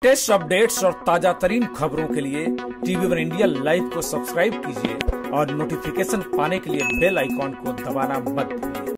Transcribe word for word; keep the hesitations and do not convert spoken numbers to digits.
Latest updates और ताजा तरीन खबरों के लिए टीवी वन इंडिया लाइव को सब्सक्राइब कीजिए और नोटिफिकेशन पाने के लिए बेल आइकॉन को दबाना मत भूलिए।